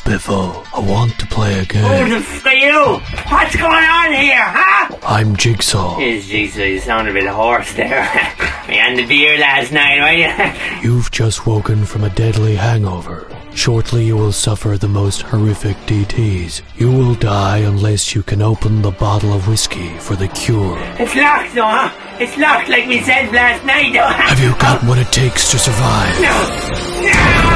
Biffo. I want to play a game. Who the f*** are you? What's going on here, huh? I'm Jigsaw. Is Jigsaw, you sound a bit hoarse there. We had the beer last night, were you? You've just woken from a deadly hangover. Shortly you will suffer the most horrific DTs. You will die unless you can open the bottle of whiskey for the cure. It's locked though, huh? It's locked like we said last night though. Have you got what it takes to survive? No! No!